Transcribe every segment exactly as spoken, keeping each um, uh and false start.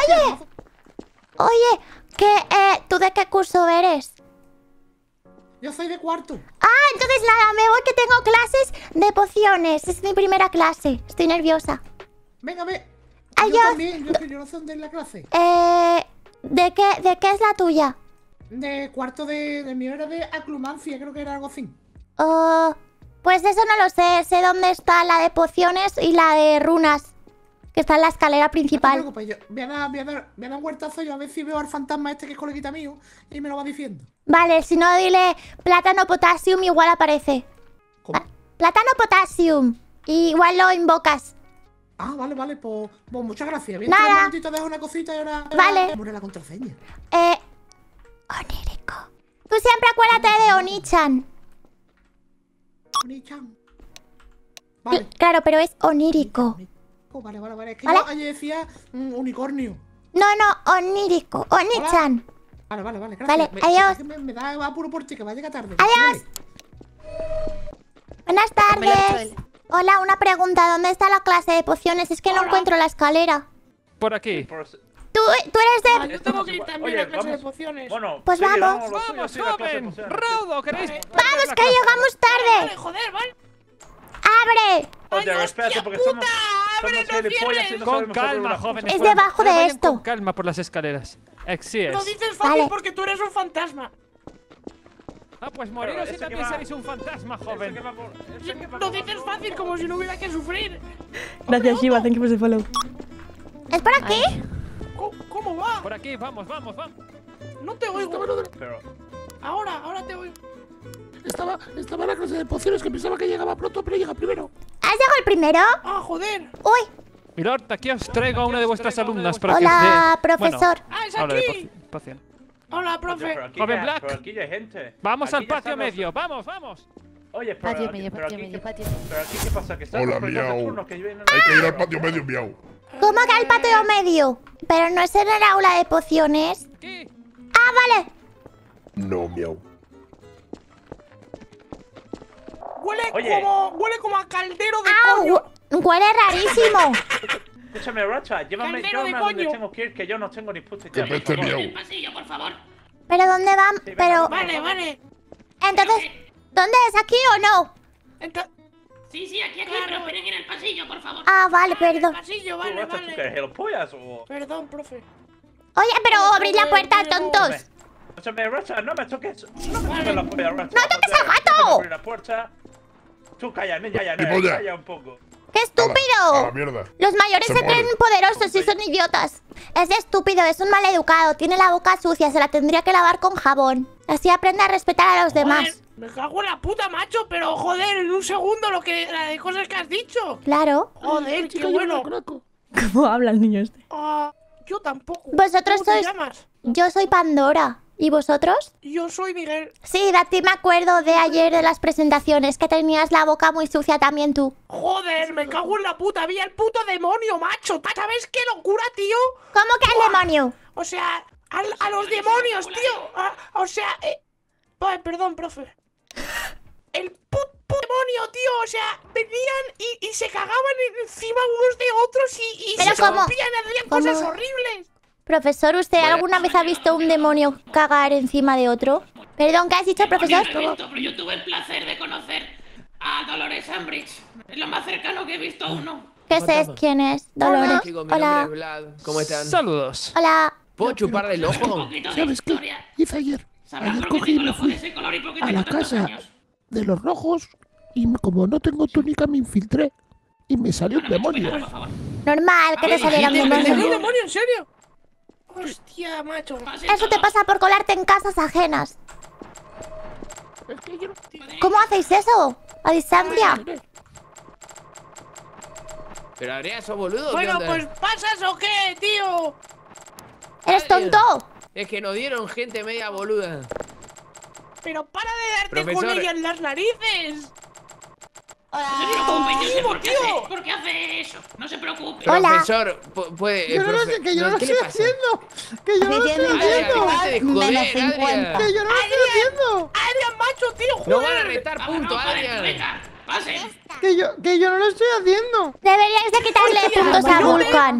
Oye, oye, ¿qué, eh, ¿tú de qué curso eres? Yo soy de cuarto. Ah, entonces nada, me voy que tengo clases de pociones. Es mi primera clase. Estoy nerviosa. Venga, ve. Adiós. Yo también, yo, yo no sé dónde es la clase. Eh, ¿de qué, de qué es la tuya? De cuarto de... de mi hora de aclumancia, creo que era algo así. Oh, pues eso no lo sé. Sé dónde está la de pociones y la de runas, que está en la escalera principal. No te preocupes, yo voy a dar, voy a dar, voy a dar un huertazo yo a ver si veo al fantasma este que es coleguita mío y me lo va diciendo. Vale, si no, dile plátano potassium, igual aparece. ¿Cómo? Ah, plátano potassium. Y igual lo invocas. Ah, vale, vale, pues, pues muchas gracias. Voy a Nada. entrar un momentito, dejo una cosita y ahora... Vale. ¿Cómo era la contraseña? Eh, onírico. Tú siempre acuérdate de Onichan. Oni-chan. Vale. Claro, pero es onírico. Oh, vale, vale, vale. Es que ¿Vale? yo ayer decía mm, unicornio. No, no, onírico. Onichan. Vale, vale, vale, gracias. Vale, me, adiós. es que Me, me da apuro por ti, que va a llegar tarde. Adiós. Buenas Me lo ha hecho tardes. él. Hola, una pregunta. ¿Dónde está la clase de pociones? Es que no encuentro la escalera. Por aquí. Por- ¿Tú, tú eres Ah, de...? yo tengo que ir también Oye, a clase de vamos- pociones. Bueno, Pues sí, vamos. lo suyo, ¡Vamos, sí, la clase de joven! pociones. ¡Raudo! ¿Queréis? Vale. perder ¡Vamos, la que clase? llegamos Vale, tarde! joder, ¿vale? ¡Abre! Oye, ¡Ay, espérate, hostia porque puta! somos, ¡Abre, somos no gilipollas y cierres! no Con sabemos abrir calma, una jóvenes. Es Vayan- debajo de vayan esto. Con calma por las escaleras. Así es. Lo dices fácil Vale. porque tú eres un fantasma. Ah, pues moriros ese si que también va- seréis un fantasma, Ese joven. que va por- ese que va Lo por- dices fácil como si no hubiera que sufrir. Gracias, Shiva. Thank you for the follow. ¿Es por aquí? ¿Cómo, cómo va? Por aquí, vamos, vamos, vamos. No te oigo. Pero, Ahora, ahora te oigo. Estaba, estaba en la clase de pociones que pensaba que llegaba pronto, pero llega primero. ¿Has llegado el primero? Ah, joder. Uy, Milord, aquí os traigo a una de vuestras alumnas para que hola, os dé... profesor. Ah, es Bueno, habla de aquí. poci- poción. Hola, oye, pero profe. aquí Joven ya- Black. pero aquí ya hay gente. Vamos Aquí al ya patio están los- medio, vamos, vamos. Oye, pero Patio aquí, medio, pero patio aquí, medio, ¿qué- patio. pero aquí qué pasa, que están Hola, los proyectos de miau. turnos que vienen Hay que ir al patio medio, miau. ¿Cómo que al patio medio? Pero no es en el aula de pociones. ¿Qué? Ah, vale. No, miau. Huele Oye. como, huele como a caldero de Ah, coño. hu- huele rarísimo. Escúchame, Racha, llévame, Caldero de llévame a donde coño. tengo que ir, que yo no tengo ni puta Que idea. por peste, favor. miau. Pasillo, por favor. ¿Pero dónde van? Sí, venga, Pero... vamos. Vale, vale. Entonces, ¿dónde es? ¿Aquí o no? Ento- Sí, sí, aquí, aquí, Claro. pero esperen en el pasillo, por favor. Ah, vale, Ah, en el perdón. pasillo, Tú, vale, Racha, ¿tú qué vale. eres, gilipollas o...? Perdón, profe. Oye, pero Vamos, abrid la joder, puerta, tío. tontos. Escúchame, Racha, no me toques. No me toques la polla, Racha. ¡No toques al joder, gato! déjame abrir la puerta. Tú calla, niña, ya, ¡Gilipollas! ya, calla un poco. ¡Qué A la estúpido! mierda. Los mayores Se se creen muere. poderosos y son idiotas. Es estúpido, es un maleducado, tiene la boca sucia, se la tendría que lavar con jabón. Así aprende a respetar a los demás. Joder, me cago en la puta, macho, pero joder, en un segundo lo que la de cosas que has dicho. Claro. Joder, qué bueno. ¿Cómo habla el niño este? Ah, yo tampoco. Vosotros ¿Cómo te sois- llamas? Yo soy Pandora. ¿Y vosotros? Yo soy Miguel. Sí, de ti me acuerdo de ayer de las presentaciones, que tenías la boca muy sucia también tú. Joder, me cago en la puta. Había el puto demonio, macho. ¿Sabes qué locura, tío? ¿Cómo que el demonio? O sea, al- a, los demonios, tío. Ah, o sea, eh... Ay, perdón, profe. El puto demonio, tío. O sea, venían y, y se cagaban encima unos de otros y, y Pero se ¿cómo? rompían, hacían ¿Cómo? cosas horribles. Profesor, ¿usted alguna vez ha visto un demonio cagar encima de otro? Perdón, ¿qué has dicho, profesor? Lo siento, pero yo tuve el placer de conocer a Dolores Umbridge. Es lo más cercano que he visto a uno. ¿Qué sé quién es? Dolores. Chicos, mi nombre Hola. es Vlad. ¿Cómo están? Saludos. Hola. ¿Puedo chuparle el Un ojo? poquito de ¿Sabes qué historia. hice ayer? Sabrás Ayer por qué cogí y tengo me el ojo de fui ese color y por qué a tengo la tantos casa años. de los rojos y me- como no tengo túnica me infiltré y me salió un demonio. Por favor. Normal que te saliera un ¿Qué te demonio. pasa? demonio, en serio? Hostia, macho. Eso te pasa por colarte en casas ajenas. Es que yo no... ¿Cómo hacéis eso? ¿A distancia? Pero Adrián, ¿sos boludo? ¿Qué Bueno, onda? pues ¿pasas o qué, tío? ¿Eres tonto? Es que nos dieron gente media boluda. Pero para de darte con Profesor. ella en las narices. No se preocupe, yo sé por qué tío. hace, por qué hace eso. No se preocupe. Hola. Profesor, pu- puede. Yo no lo profe- sé, que yo no lo ¿qué le estoy pasa? haciendo. Que yo no lo estoy Adrián, haciendo. dejate de joder, Adrián. Que yo no lo estoy haciendo. Adrián, macho, tío, No van a joder. retar Vámonos, punto, para adentro, Adrián. venga, pasen. Que yo, que yo no lo estoy haciendo. Deberíais de quitarle Hostia, puntos a vaya. Vulcan.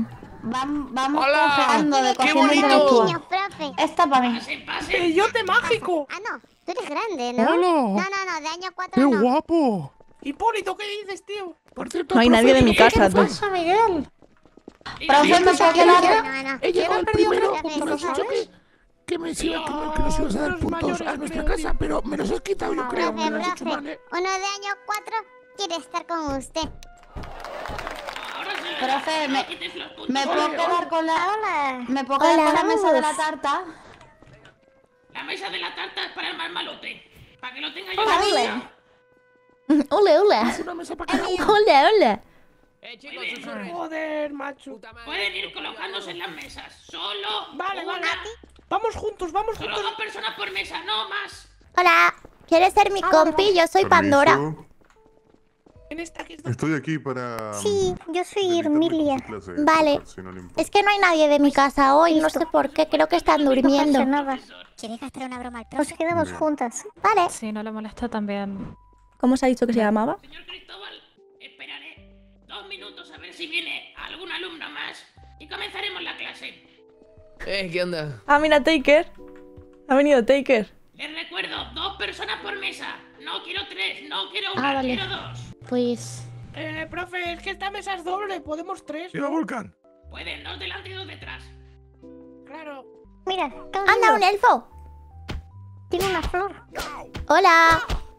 Vam- vamos ¡Hola! congelando de ¡Qué cocina bonito! intelectual. Niños, profe. Esta para mí. Pase, pase. ¡Peyote mágico! Ah, no. Tú eres grande, ¿no? ¡Hola! No, no, no. De año cuatro ¡Qué no. guapo! Hipólito, ¿qué dices, tío? Por cierto, No hay nadie de mi casa, tú. pasa, Miguel? Profe, ¿me puedo quedar? No, no. He llegado el perdido primero tres y me puntos, has dicho ¿sabes? que, que, me, iba, que, me- que nos ibas a dar Los puntos mayores, a nuestra creo, casa, tío. pero me los has quitado, yo creo. Me Profe, lo has hecho mal, profe. ¿eh? Uno de año cuatro quiere estar con usted. Ahora se le Profe, no me- quites los puntos. ¿Me puedo quedar con la... Hola. ¿Me puedo quedar Hola, con la mesa de la vamos. tarta? La mesa de la tarta es para el más malote. Para que lo tenga yo Hola, en la hola. mesa. Hola, hola. Una mesa para cada uno. Hola, hola. Eh, chicos, Muy bien. susurren. Joder, macho. Puta madre, Pueden ir tío, colocándose en las mesas. Solo Vale, una. vale. Vamos juntos, vamos Solo juntos. dos personas por mesa, no más. Hola. ¿Quieres ser mi compi? Yo soy Pandora. Permiso. En esta que está. Estoy aquí para... Sí, yo soy invitarme con Ermilia. su clase, Vale. por si no le importa. Es que no hay nadie de mi casa hoy. No sé por qué. Creo que están durmiendo. nada. ¿Quieres gastar una broma al profe? Nos quedamos Bien. juntas. Vale. Si no le molesta también. ¿Cómo se ha dicho que se llamaba? Señor Cristóbal, esperaré dos minutos a ver si viene algún alumno más. Y comenzaremos la clase. Eh, ¿qué onda? Ah, mira, Taker. Ha venido Taker. Les recuerdo, dos personas por mesa. No quiero tres, no quiero Ah, una, vale. quiero dos. Pues. Eh, profe, es que esta mesa es doble. Podemos tres, ¡Viva ¿no? Volcán! Pueden, dos delante y dos detrás. Claro. Mira. Anda, un elfo. Tiene una flor. Hola.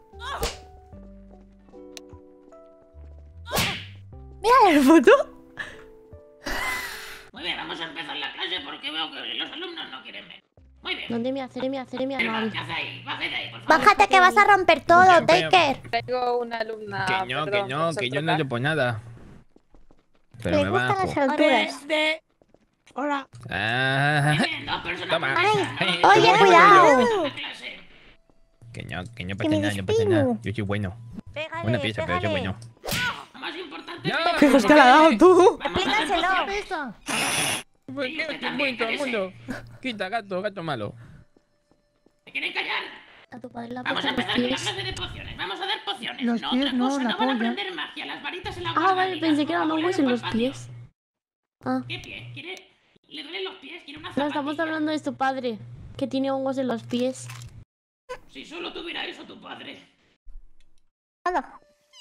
Mira la foto. Muy bien, vamos a empezar la clase porque veo que los alumnos no quieren ver. Muy bien. ¿Dónde me hace, me hace, me Elba, hace? ¿qué hace ahí? Bájate ahí, por favor. Bájate que vas a romper todo, Pero- Taker. Tengo una alumna. Que no, que no, que yo no llevo nada. Pero Le me gustan bajo. las De, alturas. de... Hola. Ah, Muy bien, dos personas Toma. por mesa. Ay, No oye, quiero cuidado. empezar la clase. que no, que no Que pasa me nada, no pasa nada. despino. Yo soy bueno. Pégale, Una pieza, pero soy pégale. bueno. Lo más importante No, es ¿Qué hostia le ha dado tú? vamos a hacer Explícaselo. pociones. ¿Por Y qué usted estoy también, muy todo el cállese. mundo? Quita, gato, gato malo. ¿Me quieren callar? A tu padre la Vamos a puerta los empezar con la pies. clase de pociones. Vamos a dar pociones. Los no pies otra no, cosa. la No van a polla. aprender magia. Las varitas en la Ah, guardan, vale, mira. pensé que eran Como hongos en el los patio. pies. Ah, ¿Qué pie? ¿Quiere? ¿Le duelen los pies? ¿Quiere una no, zapatilla? estamos hablando de tu padre, que tiene hongos en los pies. Si solo tuviera eso tu padre. Hola.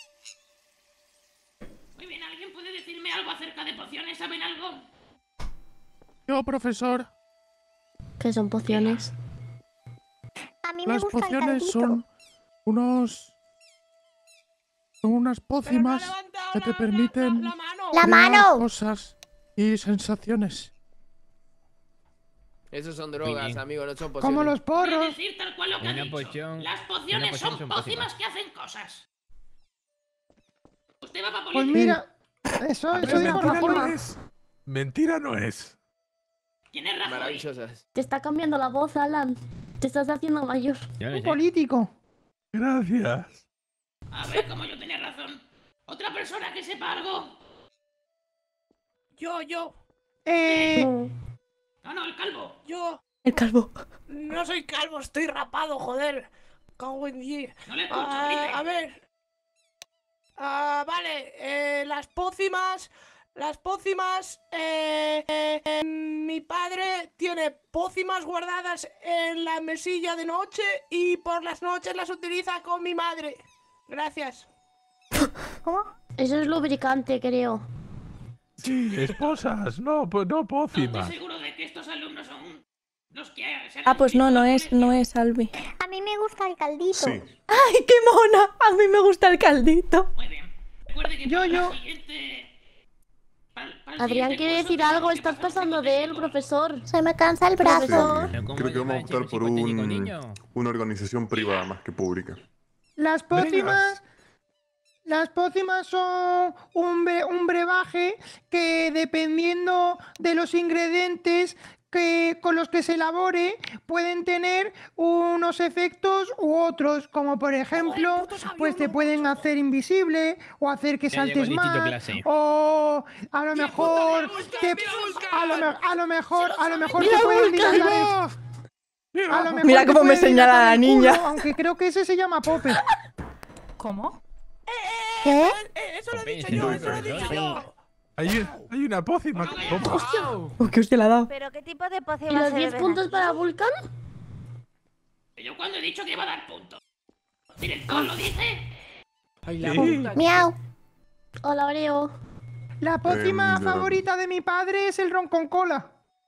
Muy bien, ¿alguien puede decirme algo acerca de pociones? ¿Saben algo? Yo, profesor, Que son pociones. A mí me las gusta el pociones caldito. son unos... Son unas Pero no pócimas levanta que la- te la- permiten La, la mano. La crear mano. cosas y sensaciones. Esos son drogas, bien. amigo, no son pociones. Como los Voy a porros. decir tal cual lo que ha Una dicho. poción- Las una pociones poción son son pócimas pócimas. que hacen cosas. Usted va para Pues política. mira. Eso, A ver, eso dijo mentira no Rafa. es. Mentira no es. Tiene razón. Maravillosas. Te está cambiando la voz, Alan. Te estás haciendo mayor. Yo no sé. Político. Gracias. A ver, como yo tenía razón. ¿Otra persona que sepa algo? Yo, yo. Eh, No. No, no, el calvo. yo El calvo. no soy calvo, estoy rapado, joder. Cago en diez. No le escucho, Ah, grite. a ver. Ah, vale, eh, las pócimas. Las pócimas. Eh, eh, eh, mi padre tiene pócimas guardadas en la mesilla de noche y por las noches las utiliza con mi madre. Gracias. Eso es lubricante, creo. Sí, esposas, no, pues no No pócimas. estoy seguro de que estos alumnos son los que se han Ah, pues no, no inscrito es, no es Albi. A mí me gusta el caldito. Sí. ¡Ay, qué mona! A mí me gusta el caldito. Muy bien. Recuerde que Yo, para yo. el siguiente... para- para el Adrián siguiente quiere curso decir tenemos algo, que estás pasar pasando un de él, psicólogo. profesor. Se me cansa el brazo. Profesor. Pero ¿cómo Creo que le vamos a va decir optar por psicotécnico, un, niño? una organización privada más que pública. Las pócimas. Las pócimas son un, bre- un brebaje que dependiendo de los ingredientes que, con los que se elabore pueden tener unos efectos u otros, como por ejemplo, pues te pueden hacer invisible o hacer que Ya llegó saltes el instituto más clase. o a lo mejor te- a lo, me- a lo mejor a lo mejor te pueden dilatar el- a lo mejor Mira te cómo me pueden señala dilatar la el niña. culo, aunque creo que ese se llama Pope. ¿Cómo? ¿Qué? Eso lo he dicho Pope, yo, sí, eso lo he profesor, dicho sí. yo. Hay, hay una pócima. Toma. Oh, ¿qué usted le ha dado? ¿Pero qué tipo de poción ¿Y los diez puntos para Vulcan? Yo cuando he dicho que iba a dar puntos. ¿Director lo dice? Ay, la Sí. puta. Miau. Hola, Oreo. La pócima Em, favorita de mi padre es el ron con cola.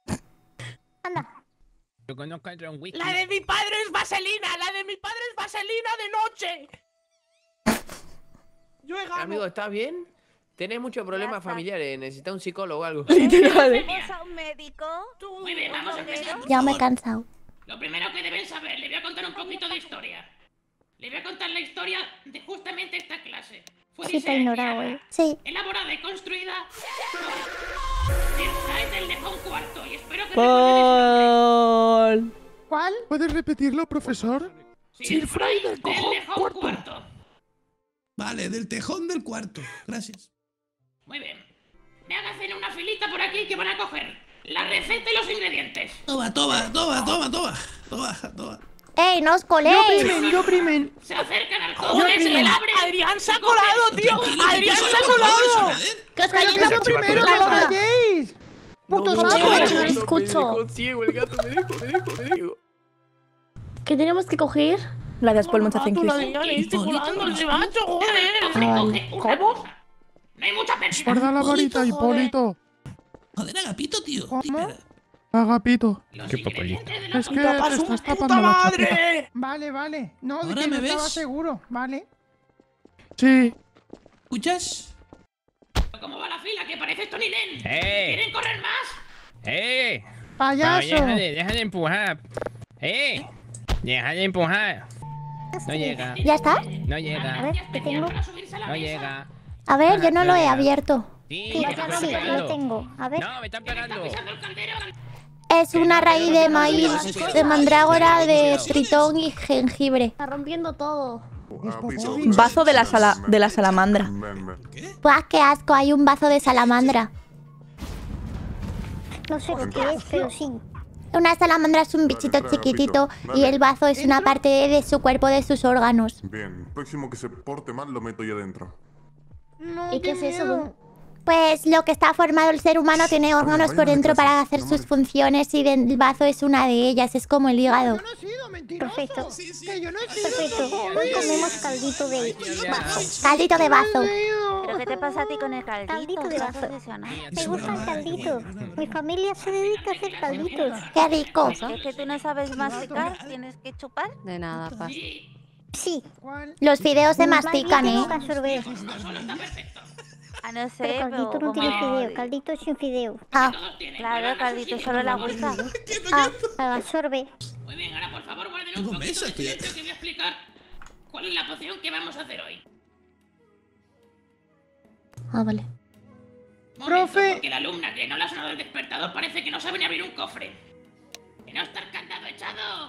Anda. Yo conozco a John Wick. La de mi padre es vaselina. La de mi padre es vaselina de noche. Yo he ganado. Amigo, ¿estás bien? Tenés muchos problemas está. familiares. Necesitas un psicólogo o algo. Literal. ¿Vamos a un médico? Muy bien, vamos a empezar. Ya me he cansado. Lo primero que deben saber, le voy a contar un poquito de historia. Le voy a contar la historia de justamente esta clase. Fue Sí, te he ignorado, diseñada, eh. Sí. elaborada y construida por el del Lejón Cuarto. Y espero que recuerden ese nombre. Paul. ¿Cuál? ¿Puedes repetirlo, profesor? Sir Fry del Lejón Cuarto. Vale, del tejón del cuarto. Gracias. Muy bien. Me hagan hacer una filita por aquí que van a coger la receta y los ingredientes. Toma, toma, toma, toma, toma. Toma, toma. ¡Ey, no os Yo coléis! primen, yo primen. Se acercan al cofre, se le abre. Adrián se ha colado, tío. Adrián se ha colado. ¡Que os Pero calléis que la yo boca! primero, no lo calléis. Putos no, amos. no, no no, lo escucho. Me dejó ciego, el gato me dijo, me dijo, me dijo. ¿Qué tenemos que coger? Gracias, Paul, muchas thank Tú, yous. Adrián, este colando, macho, El joder. cofre Ah, coge una cosa. No hay mucha pérdida. Guarda la varita, Hipólito. Joder, Agapito, tío. ¿Cómo? Agapito. Los Qué popolito. ingredientes de la Es que comida. te ¡A su estás puta tapando la chapita. madre! Vale, vale. No, de ¿Ahora que no me estaba ves? seguro. Vale. Sí. ¿Escuchas? ¿Cómo va la fila? Que parece Tony Len. ¡Eh! ¿Quieren correr más? ¡Eh! Payaso. Deja de, deja de empujar. ¡Eh! Deja de empujar. No llega. ¿Ya está? No llega. A ver, ¿qué tengo? Para subirse a la No mesa. llega. A ver, yo no lo he llega. abierto. Sí, Sí, me están pegando. tengo. A ver. No, me están pegando. Pisando el caldero. Es una raíz de maíz, de mandrágora, de tritón y jengibre. Está rompiendo todo. Agapito, Vaso de la, sala, de la salamandra. ven, ven. Pues qué asco, hay un vaso de salamandra. No sé lo que es, pero sí. Una salamandra es un bichito chiquitito y el vaso es una parte de su cuerpo, de sus órganos. Bien, próximo que se porte mal lo meto yo adentro. No, ¿Y qué es eso? miedo. Pues lo que está formado el ser humano tiene órganos vaya por de dentro casa, para hacer no sus me- funciones y el vaso es una de ellas, es como el hígado. Yo no he sido mentiroso. Perfecto. Sí, sí. Que yo no he sido. Hoy comemos caldito de vaso. caldito de vaso. ¿Pero qué te pasa a ti con el caldito? Caldito de ¿Estás vaso. obsesionado? Me gusta el caldito. Mi familia se dedica a hacer calditos. Qué rico. ¿Es que tú no sabes masticar? ¿Tienes que chupar? De nada, pa. Sí. ¿Cuál? Los fideos se mastican, ¿eh? Ah, no sé, pero como... caldito sin fideo. Ah, Todos tienen. Claro, Vuelvan a su caldito, sitio, solo la por favor. agüita. ah, absorbe. Muy bien, ahora por favor guarden Tengo un poquito mesa, de tío. silencio que voy a explicar cuál es la poción que vamos a hacer hoy. Ah, vale. Momento, Profe. porque la alumna que no le ha sonado el despertador parece que no sabe ni abrir un cofre. Que no está el candado echado.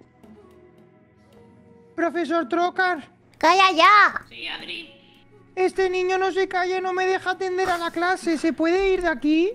Profesor Trocar. ¡Calla ya! Sí, Adri. Este niño no se calla y no me deja atender a la clase. ¿Se puede ir de aquí?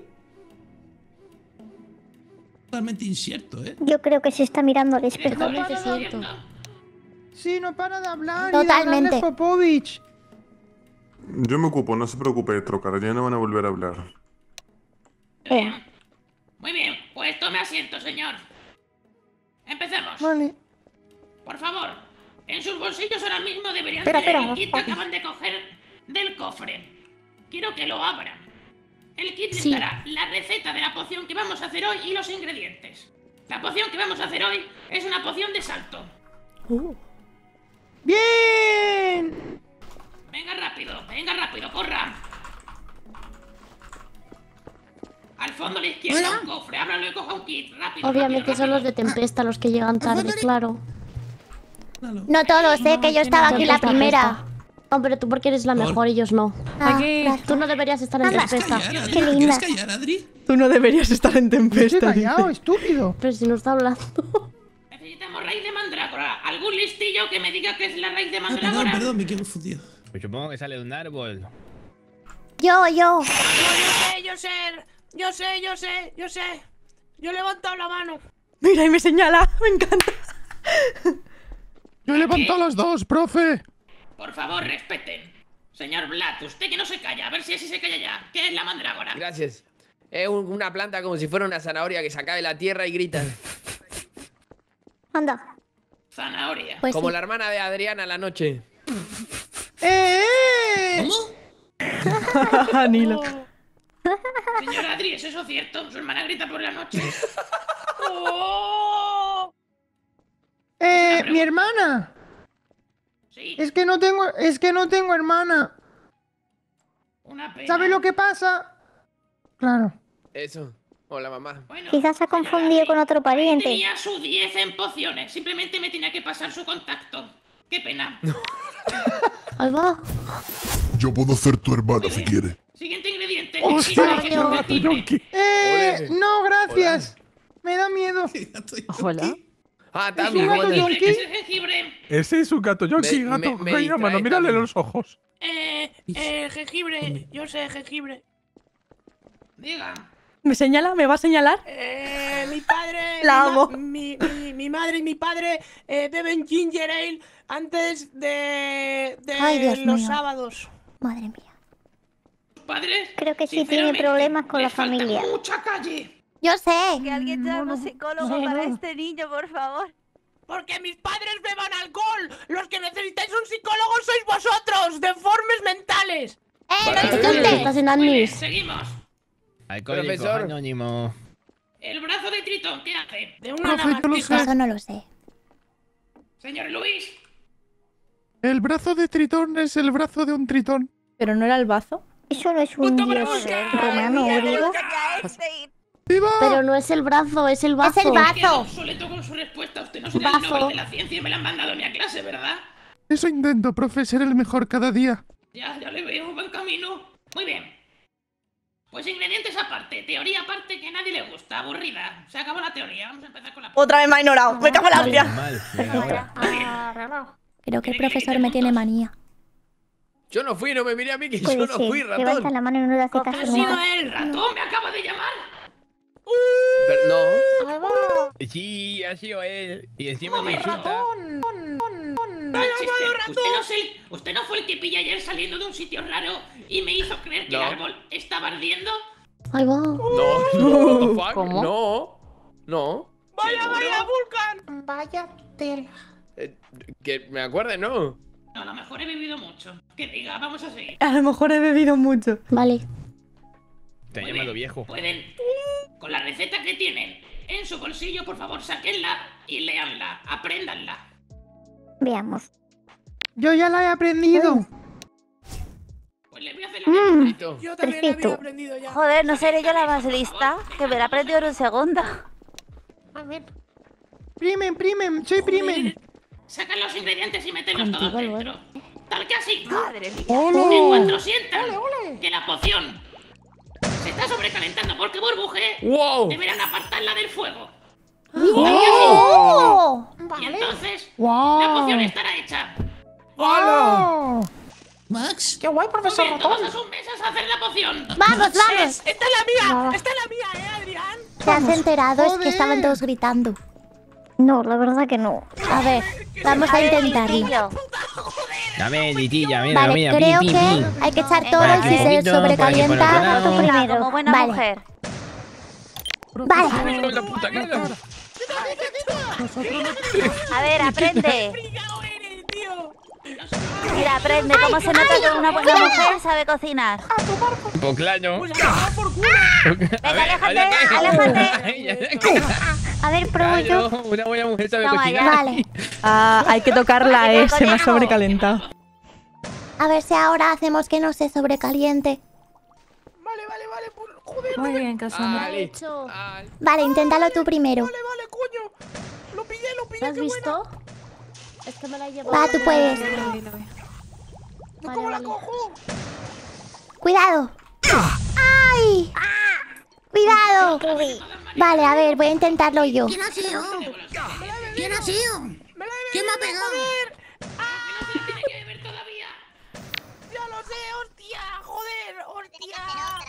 Totalmente incierto, ¿eh? Yo creo que se está mirando al espejo. Totalmente cierto. Sí, no para de hablar. Totalmente. Y de hablarle a Popovich. Yo me ocupo, no se preocupe, Trocar, ya no van a volver a hablar. Vea. Muy bien, pues tome asiento, señor. Empecemos. Vale. Por favor, en sus bolsillos ahora mismo deberían Espera, tener espera, el kit que aquí. acaban de coger del cofre. Quiero que lo abran. El kit Sí. dará la receta de la poción que vamos a hacer hoy y los ingredientes. La poción que vamos a hacer hoy es una poción de salto. ¡Bien! Venga rápido, venga rápido, corra. Al fondo a la izquierda, Hola. un cofre, ábralo y coja un kit, rápido. Obviamente rápido, son los de rápido. Tempesta los que llegan tarde, claro. Claro. No todos, sé que yo estaba aquí la Tempesta, primera. Tempesta. No, pero tú porque eres la Por- mejor, ellos no. Ah, Aquí. gracias. Tú no deberías estar en ¿Quieres Tempesta. callar, Adri? Qué linda. ¿Quieres callar, Adri? Tú no deberías estar en Estoy Tempesta. callado, dice. estúpido. Pero si no está hablando. Necesitamos raíz de mandrágora. ¿Algún listillo que me diga qué es la raíz de Ah, perdón, mandrágora? perdón, me quedo confundido. Pues supongo que sale de un árbol. Yo, yo. Yo sé, yo sé, yo sé, yo sé, yo sé. Yo he levantado la mano. Mira, y me señala. Me encanta. Yo he levantado las dos, profe. Por favor, respeten. Señor Blatt, usted que no se calla, a ver si así se calla ya. ¿Qué es la mandrágora? Gracias. Es un- una planta como si fuera una zanahoria que saca de la tierra y grita. Anda. Zanahoria. Pues como sí. la hermana de Adriana a la noche. ¡Eh, eh! Nilo. Señor Adri, ¿es eso cierto? ¿Su hermana grita por la noche? ¡Oh! Eh, mi hermana. Sí, Es que no tengo, es que no tengo hermana. una pena. ¿Sabes lo que pasa? Claro. Eso. Hola, mamá. Bueno, Quizás se ha confundido con otro pariente. tenía su diez en pociones. Simplemente me tenía que pasar su contacto. Qué pena. Ahí va. Yo puedo ser tu hermana si quieres. Siguiente ingrediente. ¡Hostia, jengibre, qué gato jengibre. yonki! Eh, Ole. no, gracias. Me da miedo. Hola. Ah, ¿Es un también. gato bueno. yonki? ¿Qué es el jengibre? Ese es un gato yonki, Me- gato. me- me Venga, mano, distrae mírale también. los ojos. Eh, eh, jengibre. Yo sé, jengibre. Diga. ¿Me señala? ¿Me va a señalar? Eh, mi padre. La mi, ma- amo. mi, mi, mi madre y mi padre eh, beben ginger ale antes de, de Ay, Dios los mío. sábados. Madre mía. ¿Tus padres? Creo que sí tiene Sinceramente, problemas con les la falta familia. mucha calle. Yo sé. Que alguien llame a un psicólogo no, para no. este niño, por favor. Porque mis padres beban alcohol. Los que necesitáis un psicólogo sois vosotros, deformes mentales. ¡Eh, no Vale. insultes! Estás en Muy bien, Admis. seguimos. Alcohólico Profesor. anónimo. El brazo de Tritón, ¿qué hace? De una Profe, yo lo lagartija. sé. Eso no lo sé. Señor Luis. El brazo de Tritón es el brazo de un tritón. ¿Pero no era el bazo? Eso no es un Punto para dios Oscar. romano o griego. ¡Viva! Pero no es el brazo, es el bazo. Es el Queda bazo. obsoleto con su respuesta. Usted no será el Bazo. Nobel de la ciencia y me la han mandado a mi clase, ¿verdad? Eso intento, profe, ser el mejor cada día. Ya, ya le veo, buen camino. Muy bien. Pues ingredientes aparte, teoría aparte que a nadie le gusta, aburrida. Se acabó la teoría, vamos a empezar con la... Otra vez me ha ignorado. Me cago en la hostia. Mal. Venga, ahora. Creo que el profesor me tiene manía. Yo no fui, no me miré a mí que Puede yo no ser. fui, Levanta ratón. la mano y no le hace ¡Ha caso. sido nunca. el ratón! ¡Me acaba de llamar! Pero no. Ahí va. Sí, ha sido él. Y encima me Momento. insulta. Manchester, ¿usted no, es el- ¿usted no fue el que pillé ayer saliendo de un sitio raro y me hizo creer que No. el árbol estaba ardiendo? Ahí va. No, no, what the fuck? ¿Cómo? No. No. ¡Vaya, vaya, Vulcan! Vaya tela. Eh, que me acuerde, no. No, a lo mejor he bebido mucho. Que diga, vamos a seguir. A lo mejor he bebido mucho. Vale. Te Muy llama lo bien. viejo. Pueden, con la receta que tienen en su bolsillo, por favor, sáquenla y léanla, apréndanla. Veamos. Yo ya la he aprendido. Pues le voy a hacer la lectura. Listo. Yo también la Perfecto. había aprendido ya. Joder, no seré yo la más lista, que me la aprendió en un segundo. A ver. Primen, primen, soy primen. Sacan los ingredientes y mételos todos Contigo, dentro. Tal que así. Madre mía. En cuanto sientan que la poción se está sobrecalentando porque burbuje, ¡Wow! deberán apartarla del fuego. ¡Oh! Y entonces, ¡Wow! la poción estará hecha. ¡Hola! Max, ¡Qué guay, profesor Bien, todos ratón! a sus mesas a hacer la poción. ¡Vamos, vamos! ¡Esta es la mía! ¡Esta es la mía, eh, Adrián! ¿Te has enterado? Es que Joder. estaban todos gritando. No, la verdad que no. A ver, vamos a intentarlo. Litillo. Dame, litilla, mira, Vale, mira, creo pi, pi, que pi. hay que echar Venga, todo y vale. si se Poquito, por aquí, por otro sobrecalienta... lado. Tú primero, como buena Vale. mujer. Vale. Con la puta cara. A ver, aprende. ¡Frigado eres, tío! Mira, aprende cómo se nota que una buena mujer sabe cocinar. Pues claro. ¡Pues a tomar por culo! Venga, aléjate, aléjate. A ver, pruebo yo. Claro, una buena mujer sabe Toma cocinar. ya. Vale. Ah, hay que tocarla, eh. Se me ha sobrecalentado. A ver si ahora hacemos que no se sobrecaliente. Vale, vale, vale. pues, Joder, Muy bien, Cassandra. Ali. hecho. Ali. Vale, inténtalo tú primero. vale, vale, coño. Lo pillé, lo pillé, ¿Lo has qué buena. visto? Es que me la he llevado. Va, tú puedes. ¿Yo Vale, cómo la vale. cojo? Cuidado. ¡Ay! ¡Cuidado! Vale, a ver, voy a intentarlo yo. ¿quién ha sido? ¿Quién ha sido? ¡Me la he ¿Quién me ha bebido, pegado? joder! No se la tiene que beber todavía. ¡Ya lo sé, hostia! ¡Joder! ¡Hostia!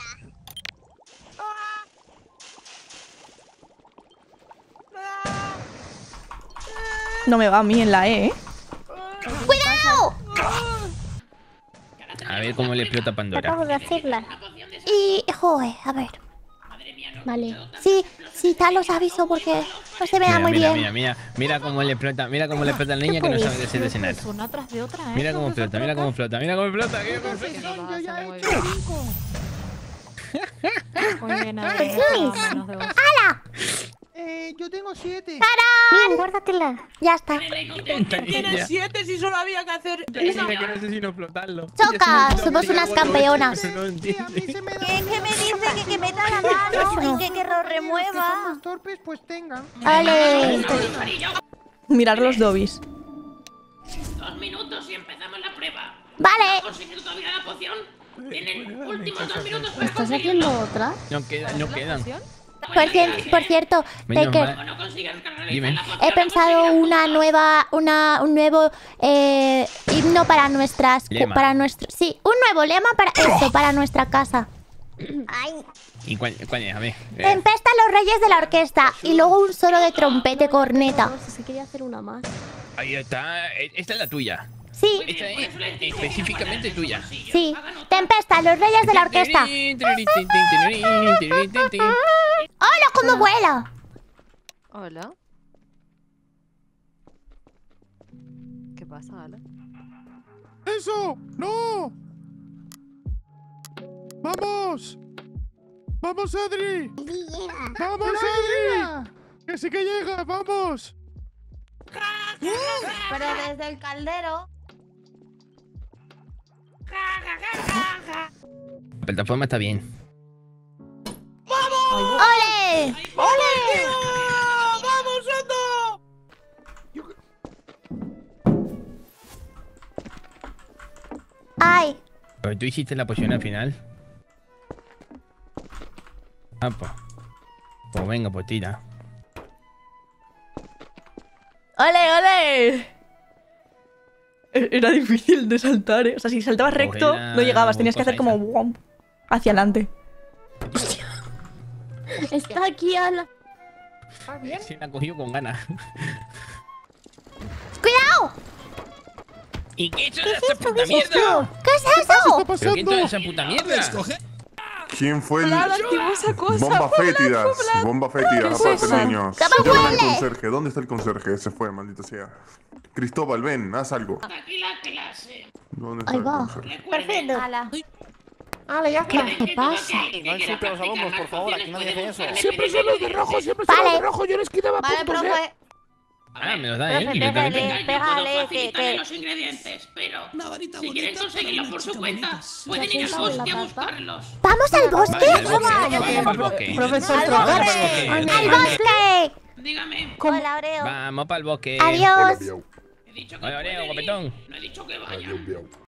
¡Ah! ¡Ah! No me va a mí en la E, ¿eh? ¡Cuidado! A A ver cómo le explota Pandora. Acabo de hacerla. Y, joder, a ver. Vale. Sí, sí, tal los aviso porque no se me da Mira, muy mira, bien. mira, mira, mira cómo le explota, mira cómo le explota al niño que no sabe decir de cenar. Una tras de otra, ¿eh? Mira cómo explota, mira cómo explota, mira cómo explota. ¿Qué Yo ya he hecho cinco. Oye, nada, ¿Qué nada, tienes? menos de dos. ¡Hala! Eh, yo tengo siete. Bien, guárdatela. Ya está. Tienes siete si solo había que hacer una. que no sé si no explotarlo. Choca, somos unas campeonas. No entiende. ¿Qué, ¿Qué me dice que, que meta la mano y que, que lo Los remueva? que son más torpes, pues tengan. Vale. Mirar los dobbies. Dos minutos y empezamos la prueba. Vale. ¿No conseguido todavía la poción? Tienen últimos dos minutos para ¿Estás conseguirlo. haciendo otra? No quedan, no quedan. Por, cien- por cierto, Menos Taker, mal. No consigan canalizar Dime. la poción, he no pensado conseguirán. una nueva, una, un nuevo eh, himno para nuestras, Lema. para nuestro, sí, un nuevo lema para esto, para nuestra casa. Ay, ¿Y cuál, cuál es? A ver. eh, Empesta los reyes de la orquesta y luego un solo de trompete corneta. No sé si quería hacer una más. Ahí está. eh, Esta es la tuya. Sí, Esta es específicamente tuya. sí. Tempesta, los reyes de la orquesta. ¡Hola, cómo vuela! Hola. ¿Qué pasa, Ale? ¡Eso! ¡No! ¡Vamos! ¡Vamos, Adri! ¡Vamos, Adri! ¡Que sí que llega! ¡Vamos! pero desde el caldero. La plataforma está bien. ¡Ole! ¡Ole, tío! ¡Vamos, Soto! ¡Ay! Pero tú hiciste la poción al final. Ah, pues. Pues venga, pues tira. ¡Ole, ole! E- Era difícil de saltar, ¿eh? O sea, si saltabas recto, Cógela, no llegabas. Tenías que cosa hacer como... esa. wom, hacia adelante. Está aquí, Ala. Se la cogió con ganas. ¡Cuidado! ¿Y qué es esa puta mierda? ¿Qué es eso? ¿Pero qué es toda esa puta mierda? ¿Quién fue el...? Ala activó esa cosa. Bomba fétidas, bomba fétidas, ¿Qué es aparte eso? niños. ¿Qué me Llama al huele? conserje, ¿dónde está el conserje? Se fue, maldita sea. Cristóbal, ven, haz algo. Aquí la clase. ¿Dónde está Ahí el va. conserje? Perfecto. Ala. ¡Hala, ya está! ¿Qué pasa? No insulten a los alumnos, por favor, aquí nadie hace eso. Siempre son los de rojo, siempre son los Vale. de rojo. Yo les quitaba Vale, puntos, ¿eh? profe. Ah, me lo da, ¿eh? Profe, Directamente. pégale. Yo Pégale, puedo que- facilitarle que- los ingredientes, pero Una varita si quieren bonita conseguirlo para por una su chica cuenta, bonita. pueden ir al ¿Has pensado en bosque a la papa? buscarlos. ¿Vamos al bosque? Vale, al bosque, vamos al bosque. Profesor Vamos Trocar. al bosque. ¡Al bosque! Dígame, Hola, Oreo. Vamos para el bosque. Adiós. he dicho que Hola, Oreo, pueden ir. guapetón. No he dicho que vayan.